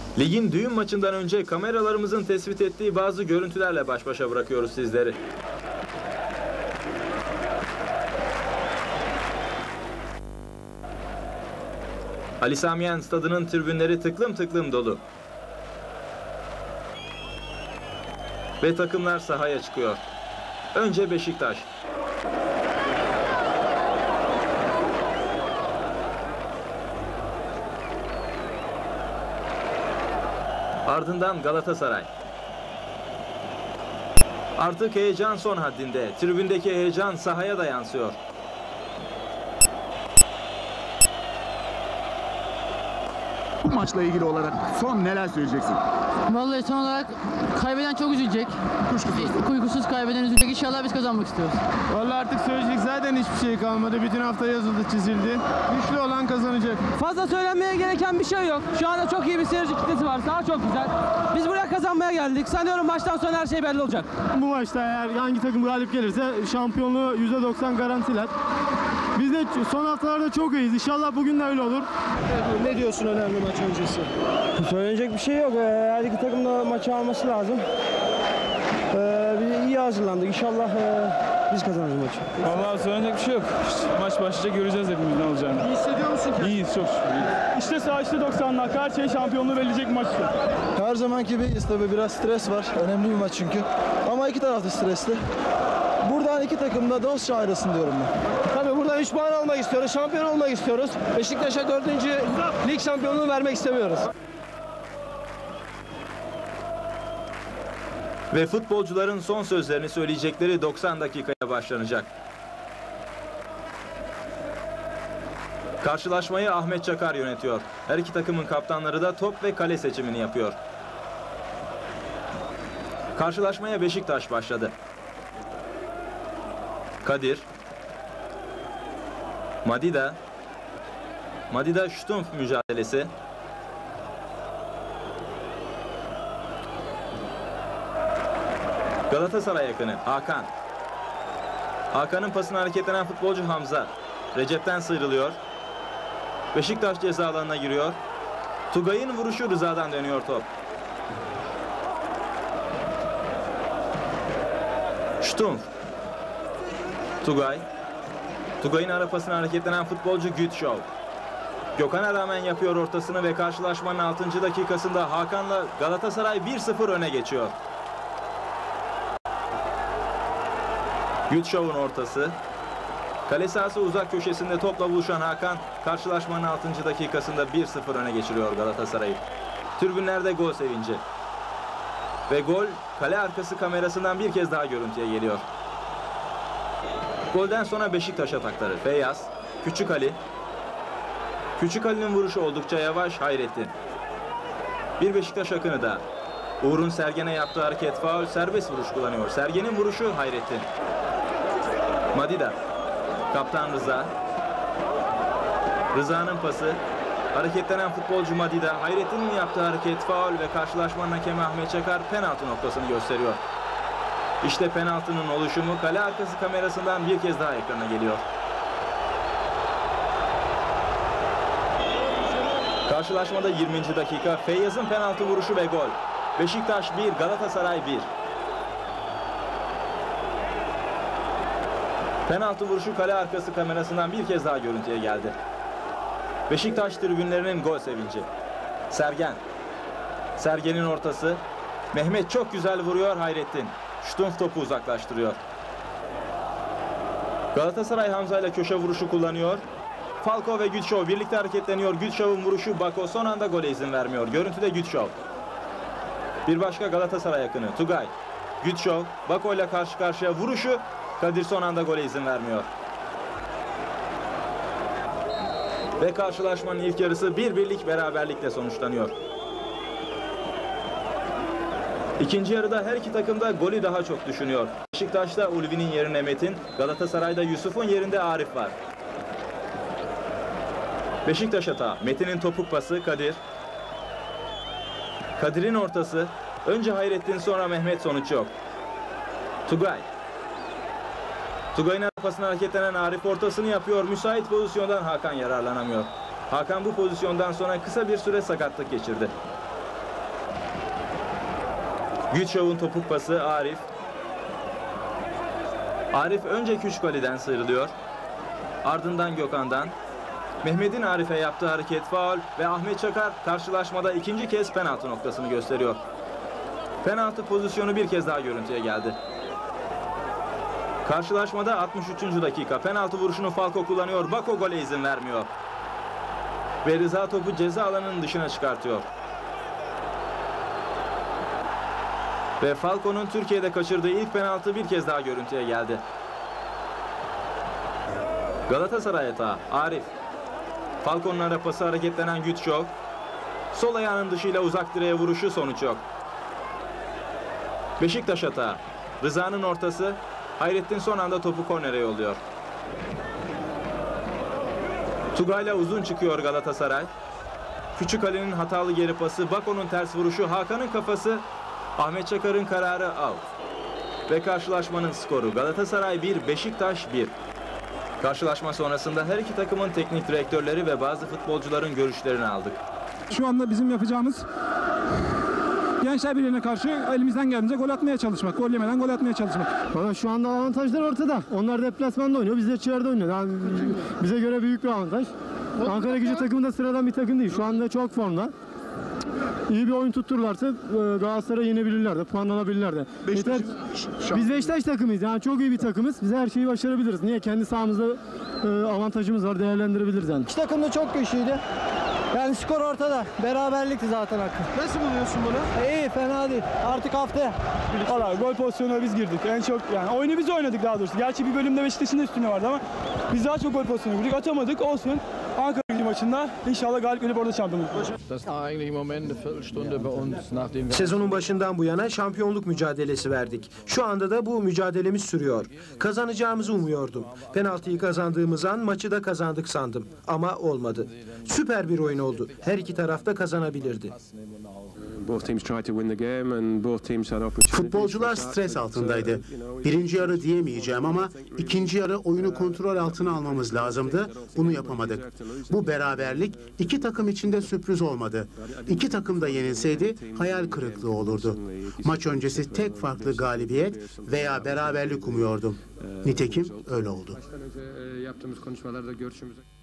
Ligin düğün maçından önce kameralarımızın tespit ettiği bazı görüntülerle baş başa bırakıyoruz sizleri. Ali Sami Yen stadının tribünleri tıklım tıklım dolu. Ve takımlar sahaya çıkıyor. Önce Beşiktaş. Ardından Galatasaray. Artık heyecan son haddinde. Tribündeki heyecan sahaya da yansıyor. Bu maçla ilgili olarak son neler söyleyeceksin? Vallahi son olarak kaybeden çok üzülecek. Kuşkusuz. Uykusuz kaybeden üzülecek. İnşallah biz kazanmak istiyoruz. Vallahi artık söyleyecek zaten hiçbir şey kalmadı. Bütün hafta yazıldı, çizildi. Güçlü olan kazanacak. Fazla söylenmeye gereken bir şey yok. Şu anda çok iyi bir seyirci kitlesi var. Saha çok güzel. Biz buraya kazanmaya geldik. Sanıyorum maçtan sonra her şey belli olacak. Bu maçta eğer hangi takım galip gelirse şampiyonluğu %90 garantiler. Biz de son haftalarda çok iyiyiz. İnşallah bugün de öyle olur. Ne diyorsun önemli maç öncesi? Söylenecek bir şey yok. Her iki takım da maçı alması lazım. Biz iyi hazırlandık. İnşallah biz kazanırız maçı. Vallahi söylenecek bir şey yok. Maç başlayacak, göreceğiz hepimiz ne olacağını. İyi hissediyor musun ki? İyiyiz, çok şükür. İşte saha işte 90 dakika. Her şey şampiyonluğu belirleyecek maç. Her zamanki gibiyiz tabii, biraz stres var. Önemli bir maç çünkü. Ama iki taraf da stresli. Buradan iki takım da dostça ayrılsın diyorum ben. Tabii buradan 3 puan almak istiyoruz. Şampiyon olmak istiyoruz. Beşiktaş'a 4. lig şampiyonluğu vermek istemiyoruz. Ve futbolcuların son sözlerini söyleyecekleri 90 dakikaya başlanacak. Karşılaşmayı Ahmet Çakar yönetiyor. Her iki takımın kaptanları da top ve kale seçimini yapıyor. Karşılaşmaya Beşiktaş başladı. Kadir. Madida. Madida Stumpf mücadelesi. Galatasaray yakını Hakan. Hakan'ın pasına hareketlenen futbolcu Hamza. Recep'ten sıyrılıyor. Beşiktaş ceza alanına giriyor. Tugay'ın vuruşu, Rıza'dan dönüyor top. Stumpf. Tugay. Tugay'ın ara pasına hareketlenen futbolcu Gütschov. Gökhan'a rağmen yapıyor ortasını ve karşılaşmanın 6. dakikasında Hakan'la Galatasaray 1-0 öne geçiyor. Gütschov'un ortası. Kale sahası uzak köşesinde topla buluşan Hakan karşılaşmanın 6. dakikasında 1-0 öne geçiriyor Galatasaray'ı. Tribünlerde gol sevinci. Ve gol kale arkası kamerasından bir kez daha görüntüye geliyor. Golden sonra Beşiktaş atakları. Feyyaz, Küçük Ali. Küçük Ali'nin vuruşu oldukça yavaş, Hayrettin. Bir Beşiktaş akını da. Uğur'un Sergen'e yaptığı hareket faul, serbest vuruş kullanıyor. Sergen'in vuruşu Hayrettin. Madida. Kaptan Rıza. Rıza'nın pası. Hareketlenen futbolcu Madida. Hayrettin'in yaptığı hareket faul ve karşılaşmanın hakemi Ahmet Çakar penaltı noktasını gösteriyor. İşte penaltının oluşumu kale arkası kamerasından bir kez daha ekrana geliyor. Karşılaşmada 20. dakika Feyyaz'ın penaltı vuruşu ve gol. Beşiktaş 1, Galatasaray 1. Penaltı vuruşu kale arkası kamerasından bir kez daha görüntüye geldi. Beşiktaş tribünlerinin gol sevinci. Sergen. Sergen'in ortası. Mehmet çok güzel vuruyor, Hayrettin. Stumpf topu uzaklaştırıyor. Galatasaray Hamza ile köşe vuruşu kullanıyor. Falco ve Gütschov birlikte hareketleniyor. Gütschov'un vuruşu, Bako son anda gole izin vermiyor. Görüntüde Gütschov. Bir başka Galatasaray yakını Tugay. Gütschov, Bako ile karşı karşıya vuruşu. Kadir son anda gole izin vermiyor. Ve karşılaşmanın ilk yarısı 1-1'lik beraberlikle sonuçlanıyor. İkinci yarıda her iki takım da golü daha çok düşünüyor. Beşiktaş'ta Ulvi'nin yerine Metin, Galatasaray'da Yusuf'un yerinde Arif var. Beşiktaş hata. Metin'in topuk pası Kadir. Kadir'in ortası. Önce Hayrettin, sonra Mehmet, sonuç yok. Tugay. Tugay'ın pasına hareketlenen Arif ortasını yapıyor. Müsait pozisyondan Hakan yararlanamıyor. Hakan bu pozisyondan sonra kısa bir süre sakatlık geçirdi. Güçov'un topuk pası Arif. Arif önce Küçükali'den sıyrılıyor. Ardından Gökhan'dan. Mehmet'in Arif'e yaptığı hareket faul ve Ahmet Çakar karşılaşmada ikinci kez penaltı noktasını gösteriyor. Penaltı pozisyonu bir kez daha görüntüye geldi. Karşılaşmada 63. dakika penaltı vuruşunu Falco kullanıyor. Bako gole izin vermiyor. Ve Rıza topu ceza alanının dışına çıkartıyor. Ve Falco'nun Türkiye'de kaçırdığı ilk penaltı bir kez daha görüntüye geldi. Galatasaray hata. Arif. Falco'nun ara pası hareketlenen Güçov. Sol ayağının dışıyla uzak direğe vuruşu, sonuç yok. Beşiktaş hata. Rıza'nın ortası. Hayrettin son anda topu kornere yolluyor. Tugay'la uzun çıkıyor Galatasaray. Küçükali'nin hatalı geri pası, Bako'nun ters vuruşu, Hakan'ın kafası, Ahmet Çakar'ın kararı out. Ve karşılaşmanın skoru Galatasaray 1, Beşiktaş 1. Karşılaşma sonrasında her iki takımın teknik direktörleri ve bazı futbolcuların görüşlerini aldık. Şu anda bizim yapacağımız Gençler Birliği'ne karşı elimizden geldiğince gol atmaya çalışmak. Gol yemeden gol atmaya çalışmak. Valla şu anda avantajlar ortada. Onlar deplasmanda oynuyor, biz de içeride oynuyoruz. Yani bize göre büyük bir avantaj. Ankara Gücü takımı da sıradan bir takım değil. Şu anda çok formda. İyi bir oyun tuttururlarsa Galatasaray'ı yenebilirler de, puanlanabilirler de. Biz Beşiktaş takımıyız. Yani çok iyi bir takımız. Biz her şeyi başarabiliriz. Niye? Kendi sahamızda avantajımız var, değerlendirebiliriz yani. İki takım da çok güçlüydü. Yani skor ortada. Beraberlikti zaten hakkı. Nasıl buluyorsun bunu? İyi, fena değil. Artık haftaya. Valla gol pozisyonuna biz girdik. En çok yani oyunu biz oynadık daha doğrusu. Gerçi bir bölümde Beşiktaş'ın da üstüne vardı ama biz daha çok gol pozisyonu girdik. Atamadık, olsun. Ankara Gücü maçında inşallah galip gelip orada şampiyonluk. Sezonun başından bu yana şampiyonluk mücadelesi verdik. Şu anda da bu mücadelemiz sürüyor. Kazanacağımızı umuyordum. Penaltıyı kazandığımız an maçı da kazandık sandım. Ama olmadı. Süper bir oyun oldu. Her iki taraf da kazanabilirdi. Futbolcular stres altındaydı. Birinci yarı diyemeyeceğim ama ikinci yarı oyunu kontrol altına almamız lazımdı. Bunu yapamadık. Bu beraberlik iki takım için de sürpriz olmadı. İki takım da yenilseydi hayal kırıklığı olurdu. Maç öncesi tek farklı galibiyet veya beraberlik umuyordum. Nitekim öyle oldu. Yaptığımız konuşmalarda görüşümüzü